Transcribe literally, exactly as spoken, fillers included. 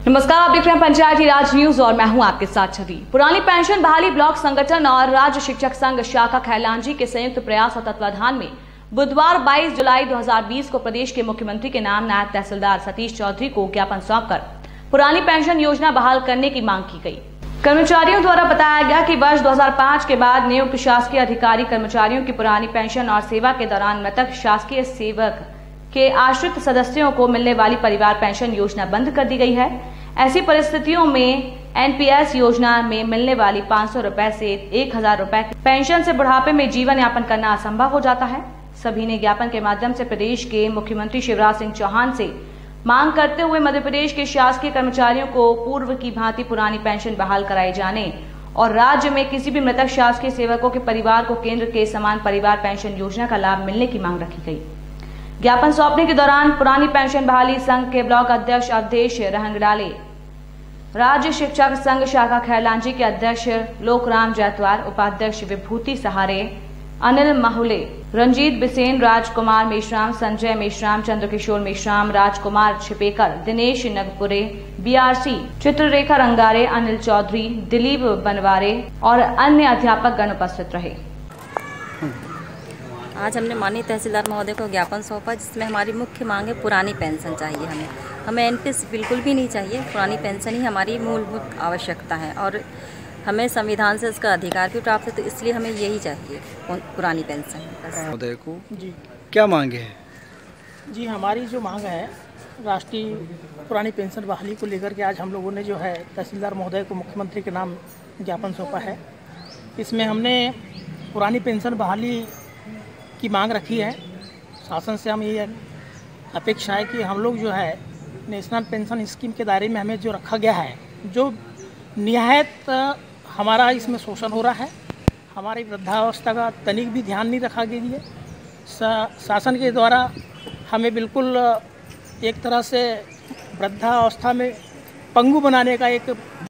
नमस्कार, आप देख रहे हैं पंचायती राज न्यूज और मैं हूं आपके साथ छवि। पुरानी पेंशन बहाली ब्लॉक संगठन और राज्य शिक्षक संघ शाखा खैलांजी के संयुक्त प्रयास और तत्वाधान में बुधवार बाईस जुलाई दो हज़ार बीस को प्रदेश के मुख्यमंत्री के नाम नायब तहसीलदार सतीश चौधरी को ज्ञापन सौंपकर पुरानी पेंशन योजना बहाल करने की मांग की गई। कर्मचारियों द्वारा बताया गया कि वर्ष दो हज़ार पाँच के बाद नियुक्त शासकीय अधिकारी कर्मचारियों की पुरानी पेंशन और सेवा के दौरान मृतक शासकीय सेवक के आश्रित सदस्यों को मिलने वाली परिवार पेंशन योजना बंद कर दी गई है। ऐसी परिस्थितियों में एनपीएस योजना में मिलने वाली पाँच सौ रुपए से एक हजार रुपए पेंशन से बुढ़ापे में जीवन यापन करना असंभव हो जाता है। सभी ने ज्ञापन के माध्यम से प्रदेश के मुख्यमंत्री शिवराज सिंह चौहान से मांग करते हुए मध्य प्रदेश के शासकीय कर्मचारियों को पूर्व की भांति पुरानी पेंशन बहाल कराए जाने और राज्य में किसी भी मृतक शासकीय सेवकों के परिवार को केंद्र के समान परिवार पेंशन योजना का लाभ मिलने की मांग रखी गई। ज्ञापन सौंपने के दौरान पुरानी पेंशन बहाली संघ के ब्लॉक अध्यक्ष अवधेश रहंगडाले, राज्य शिक्षक संघ शाखा खैलांजी के अध्यक्ष लोकराम जैतवार, उपाध्यक्ष विभूति सहारे, अनिल माहुले, रंजीत बिसेन, राजकुमार मेश्राम, संजय मेश्राम, चंद्रकिशोर मेश्राम, राजकुमार छिपेकर, दिनेश नगपुरे, बीआरसी, चित्ररेखा रंगारे, अनिल चौधरी, दिलीप बनवारे और अन्य अध्यापक गण उपस्थित रहे। आज हमने माननीय तहसीलदार महोदय को ज्ञापन सौंपा, जिसमें हमारी मुख्य मांग है पुरानी पेंशन चाहिए। हमें हमें एनपीएस बिल्कुल भी नहीं चाहिए। पुरानी पेंशन ही हमारी मूलभूत आवश्यकता है और हमें संविधान से इसका अधिकार भी प्राप्त है, तो इसलिए हमें यही चाहिए पुरानी पेंशन। महोदय को जी क्या मांगे है? जी हमारी जो मांग है राष्ट्रीय पुरानी पेंशन बहाली को लेकर के आज हम लोगों ने जो है तहसीलदार महोदय को मुख्यमंत्री के नाम ज्ञापन सौंपा है। इसमें हमने पुरानी पेंशन बहाली की मांग रखी है। शासन से हम ये अपेक्षा है कि हम लोग जो है नेशनल पेंशन स्कीम के दायरे में हमें जो रखा गया है, जो निहायत हमारा इसमें शोषण हो रहा है, हमारी वृद्धावस्था का तनिक भी ध्यान नहीं रखा गया है। शासन के द्वारा हमें बिल्कुल एक तरह से वृद्धावस्था में पंगु बनाने का एक